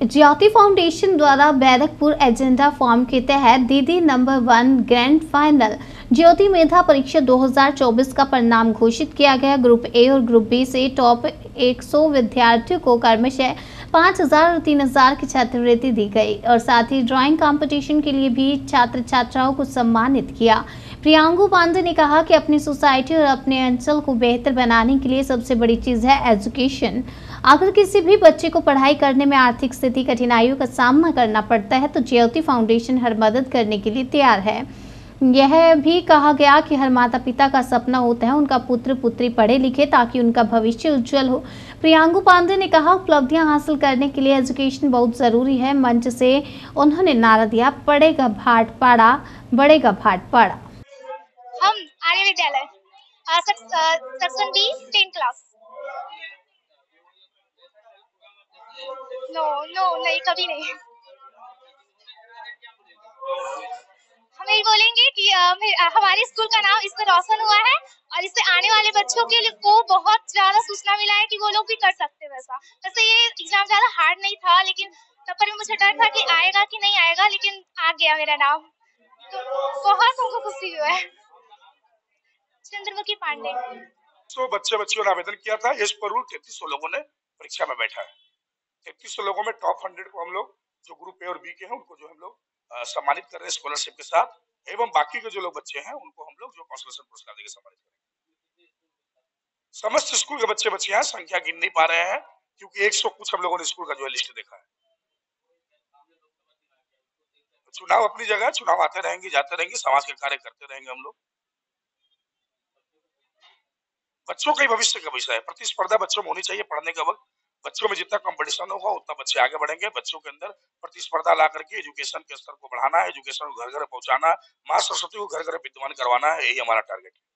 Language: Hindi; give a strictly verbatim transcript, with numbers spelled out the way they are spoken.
ज्योति फाउंडेशन द्वारा बैरकपुर एजेंडा फॉर्म के तहत दीदी number one grand final Jyoti Medha परीक्षा दो हज़ार चौबीस का परिणाम घोषित किया गया। ग्रुप ए और ग्रुप बी से टॉप सौ विद्यार्थियों को क्रमशः पाँच हज़ार और तीन हज़ार की छात्रवृत्ति दी गई और साथ ही ड्राइंग कंपटीशन के लिए भी छात्र छात्राओं को सम्मानित किया। प्रियांगु पांडे ने कहा कि अपनी सोसाइटी और अपने अंचल को बेहतर बनाने के लिए सबसे बड़ी चीज़ है एजुकेशन। अगर किसी भी बच्चे को पढ़ाई करने में आर्थिक स्थिति कठिनाइयों का सामना करना पड़ता है तो ज्योति फाउंडेशन हर मदद करने के लिए तैयार है। यह भी कहा गया कि हर माता पिता का सपना होता है उनका पुत्र पुत्री पढ़े लिखे ताकि उनका भविष्य उज्जवल हो। प्रियांगु पांडे ने कहा उपलब्धियां हासिल करने के लिए एजुकेशन बहुत जरूरी है। मंच से उन्होंने नारा दिया, पढ़ेगा भाट पाड़ा बढ़ेगा भाट पाड़ा। हम Arya Vidyalaya section B ten class. No no नहीं, कभी नहीं। हम यही बोलेंगे कि हमारे स्कूल का नाम इससे रोशन हुआ है और इससे आने वाले बच्चों के लिए को बहुत ज्यादा सूचना मिला है कि वो लोग भी कर सकते हैं वैसा। वैसे ये एग्जाम ज्यादा हार्ड नहीं था, लेकिन तब पर भी मुझे डर था कि आएगा कि नहीं आएगा, लेकिन आ गया मेरा नाम, तो बहुत हमको खुशी हुआ है। चंद्रमुखी पांडे। सौ बच्चे बच्चियों ने आवेदन किया था। एज पर रूल तैतीस सौ लोगों ने परीक्षा में बैठा है। तैतीस सौ लोगों में टॉप हंड्रेड को हम लोग जो ग्रुप ए और बी के हैं उनको जो हम लोग सम्मानित कर रहे हैं स्कॉलरशिप के साथ, एवं बाकी के जो लोग बच्चे हैं उनको हम लोग जो कॉन्सलेशन पुरस्कार देकर सम्मानित करेंगे। समस्त स्कूल के बच्चे बच्चियां संख्या गिन नहीं पा रहे हैं क्योंकि एक सौ कुछ हम लोगों ने स्कूल का जो है लिस्ट देखा है। चुनाव अपनी जगह, चुनाव आते रहेंगे जाते रहेंगे, समाज के कार्य करते रहेंगे हम लोग। बच्चों का ही भविष्य का विषय है। प्रतिस्पर्धा बच्चों में होनी चाहिए। पढ़ने का वक्त बच्चों में जितना कंपटीशन होगा उतना बच्चे आगे बढ़ेंगे। बच्चों के अंदर प्रतिस्पर्धा ला करके एजुकेशन के स्तर को बढ़ाना है, एजुकेशन को घर घर पहुंचाना, माँ सरस्वती को घर घर विद्यमान करवाना है, यही हमारा टारगेट है।